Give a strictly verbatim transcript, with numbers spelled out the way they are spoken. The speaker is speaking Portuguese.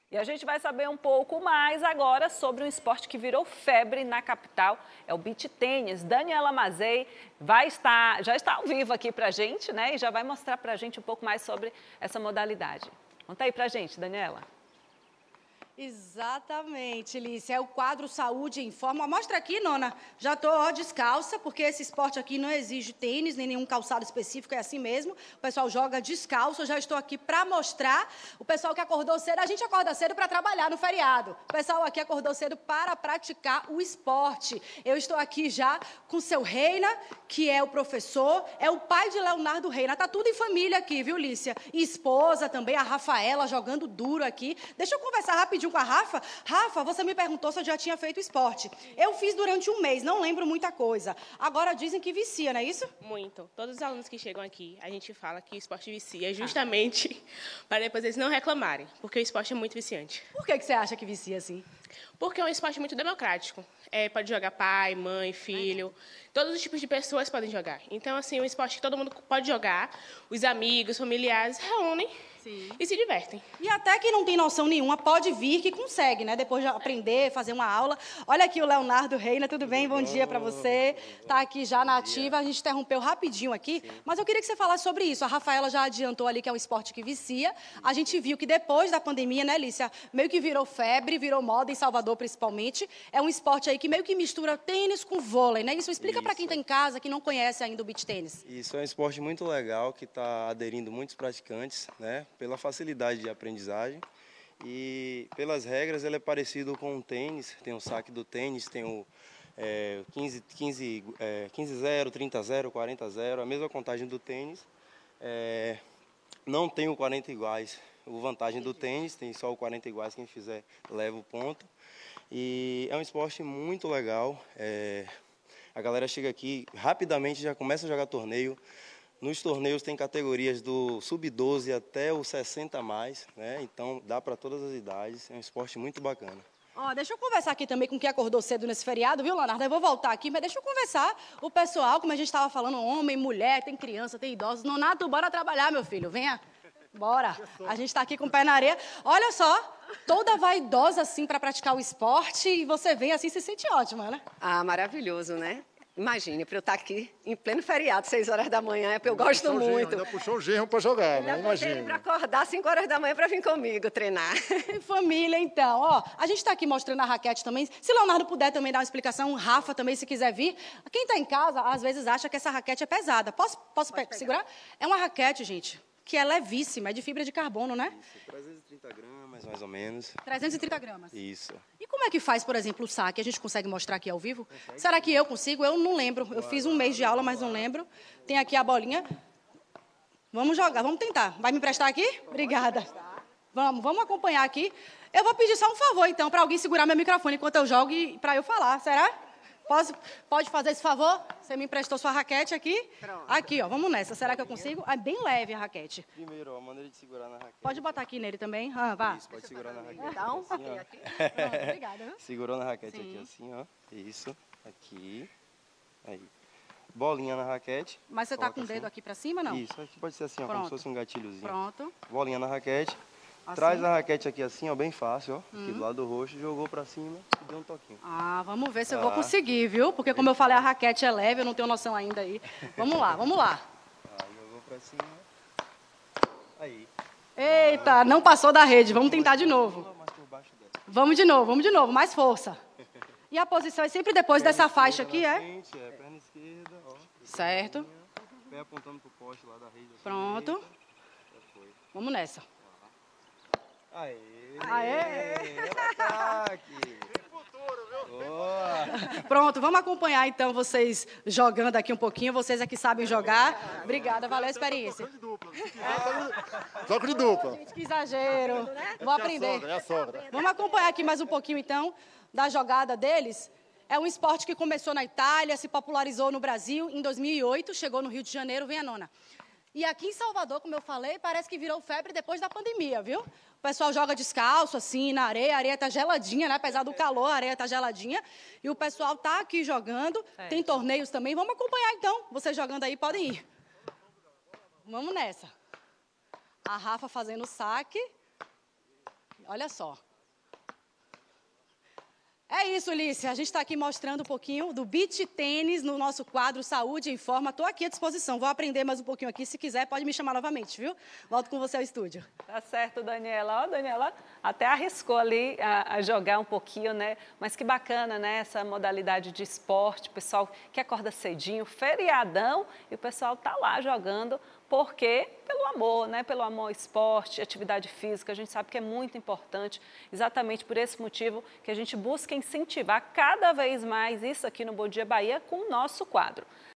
E a gente vai saber um pouco mais agora sobre um esporte que virou febre na capital, é o beach tênis. Daniela Mazei vai estar, já está ao vivo aqui pra gente, né? E já vai mostrar pra gente um pouco mais sobre essa modalidade. Conta aí pra gente, Daniela. Exatamente, Lícia. É o quadro Saúde em Forma. Mostra aqui, Nona. Já estou ó, descalça, porque esse esporte aqui não exige tênis, nem nenhum calçado específico, é assim mesmo. O pessoal joga descalço. Eu já estou aqui para mostrar. O pessoal que acordou cedo, a gente acorda cedo para trabalhar no feriado. O pessoal aqui acordou cedo para praticar o esporte. Eu estou aqui já com o seu Reina, que é o professor, é o pai de Leonardo Reina. Tá tudo em família aqui, viu, Lícia? E esposa também, a Rafaela, jogando duro aqui. Deixa eu conversar rapidinho com a Rafa. Rafa, você me perguntou se eu já tinha feito esporte. Eu fiz durante um mês, não lembro muita coisa. Agora dizem que vicia, não é isso? Muito. Todos os alunos que chegam aqui, a gente fala que o esporte vicia justamente ah. para depois eles não reclamarem, porque o esporte é muito viciante. Por que, que você acha que vicia assim? Porque é um esporte muito democrático. É, pode jogar pai, mãe, filho, todos os tipos de pessoas podem jogar. Então, assim, é um esporte que todo mundo pode jogar, os amigos, familiares reúnem Sim. e se divertem. E até que não tem noção nenhuma, pode vir que consegue, né? Depois de aprender, fazer uma aula. Olha aqui o Leonardo Reina, tudo bem? Bom dia para você. Está aqui já na ativa, a gente interrompeu rapidinho aqui, Sim. mas eu queria que você falasse sobre isso. A Rafaela já adiantou ali que é um esporte que vicia. A gente viu que depois da pandemia, né, Lícia, meio que virou febre, virou moda em Salvador principalmente. É um esporte aí que meio que mistura tênis com vôlei, né? Isso explica para quem está em casa, que não conhece ainda o beach tênis. Isso é um esporte muito legal que está aderindo muitos praticantes, né? Pela facilidade de aprendizagem e pelas regras ele é parecido com o tênis. Tem o saque do tênis, tem o é, quinze, quinze, é, quinze zero, trinta zero, quarenta zero, a mesma contagem do tênis. É, não tem o quarenta iguais. A vantagem do tênis, tem só o quarenta iguais, quem fizer leva o ponto. E é um esporte muito legal, é, a galera chega aqui, rapidamente já começa a jogar torneio. Nos torneios tem categorias do sub doze até o sessenta a mais, né? Então dá para todas as idades, é um esporte muito bacana. Ó, deixa eu conversar aqui também com quem acordou cedo nesse feriado, viu, Leonardo? Eu vou voltar aqui, mas deixa eu conversar. O pessoal, como a gente estava falando, homem, mulher, tem criança, tem idosos. Nonato, bora trabalhar, meu filho, venha. Bora. A gente está aqui com o pé na areia. Olha só, toda vaidosa assim para praticar o esporte e você vem assim, se sente ótima, né? Ah, maravilhoso, né? Imagine, para eu estar aqui em pleno feriado, seis horas da manhã, é porque eu gosto muito. Ainda puxou o genro para jogar, né? Imagina. Para acordar cinco horas da manhã para vir comigo treinar. Família, então. Ó, a gente está aqui mostrando a raquete também. Se Leonardo puder também dar uma explicação, Rafa também, se quiser vir. Quem está em casa, às vezes acha que essa raquete é pesada. Posso, posso pe- segurar? É uma raquete, gente, que é levíssima, é de fibra de carbono, né? Isso, trezentos e trinta gramas, mais ou menos. trezentos e trinta gramas. Isso. E como é que faz, por exemplo, o saque? A gente consegue mostrar aqui ao vivo? Consegue? Será que eu consigo? Eu não lembro. Eu fiz um mês de aula, mas não lembro. Tem aqui a bolinha. Vamos jogar, vamos tentar. Vai me emprestar aqui? Obrigada. Vamos, vamos acompanhar aqui. Eu vou pedir só um favor, então, para alguém segurar meu microfone enquanto eu jogo e para eu falar. Será? Posso, pode fazer esse favor? Você me emprestou sua raquete aqui? Pronto. Aqui, ó, vamos nessa. Será que eu consigo? É bem leve a raquete. Primeiro, ó, a maneira de segurar na raquete. Pode botar aqui nele também. Ah, vá. Isso, pode segurar na raquete. Então, assim, ó. aqui. Pronto, obrigada. Segurou na raquete Sim. aqui assim, ó. Isso, aqui. Aí. Bolinha na raquete. Mas você tá com o assim. dedo aqui pra cima, não? Isso, aqui pode ser assim, ó, Pronto. como se fosse um gatilhozinho. Pronto. Bolinha na raquete. Assim. Traz a raquete aqui assim, ó, bem fácil, ó. Hum. Aqui do lado do roxo, jogou pra cima e deu um toquinho. Ah, vamos ver se eu Ah. vou conseguir, viu? Porque, como eu falei, a raquete é leve, eu não tenho noção ainda aí. Vamos lá, vamos lá. Aí, jogou pra cima. Aí. Eita, não passou da rede. Vamos tentar de novo. Mais por baixo dela. Vamos de novo, vamos de novo. Mais força. E a posição é sempre depois dessa faixa aqui, Na é? frente, é, perna esquerda, ó. Certo. Pé apontando pro poste lá da rede. assim, Pronto. direita. Já foi. Vamos nessa. Aê! Aê! Ataque! Boa! Pronto, vamos acompanhar então vocês jogando aqui um pouquinho. Vocês aqui sabem jogar. Obrigada, valeu a experiência. Toco de dupla. Toco de dupla. Gente, que exagero. Vou aprender. É a sogra. Vamos acompanhar aqui mais um pouquinho, então, da jogada deles. É um esporte que começou na Itália, se popularizou no Brasil em dois mil e oito, chegou no Rio de Janeiro, vem a nona. E aqui em Salvador, como eu falei, parece que virou febre depois da pandemia, viu? O pessoal joga descalço, assim, na areia, a areia tá geladinha, né? Apesar do calor, a areia tá geladinha. E o pessoal tá aqui jogando, Certo. Tem torneios também. Vamos acompanhar, então. Vocês jogando aí, podem ir. Vamos nessa. A Rafa fazendo o saque. olha só. É isso, Lícia. A gente está aqui mostrando um pouquinho do beach tênis no nosso quadro Saúde em Forma. Estou aqui à disposição. Vou aprender mais um pouquinho aqui. Se quiser, pode me chamar novamente, viu? Volto com você ao estúdio. Tá certo, Daniela. Ó, Daniela até arriscou ali a, a jogar um pouquinho, né? Mas que bacana, né? Essa modalidade de esporte. O pessoal que acorda cedinho, feriadão, e o pessoal tá lá jogando. Por quê? Pelo amor, né? Pelo amor ao esporte, atividade física. A gente sabe que é muito importante. Exatamente por esse motivo que a gente busca incentivar cada vez mais isso aqui no Bom Dia Bahia com o nosso quadro.